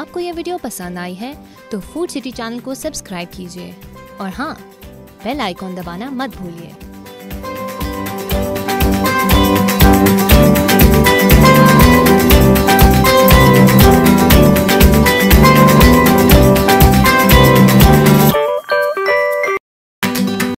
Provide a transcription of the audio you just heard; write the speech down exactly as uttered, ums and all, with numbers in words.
आपको ये वीडियो पसंद आई है तो फूड सिटी चैनल को सब्सक्राइब कीजिए और हाँ, बेल आइकॉन दबाना मत भूलिए।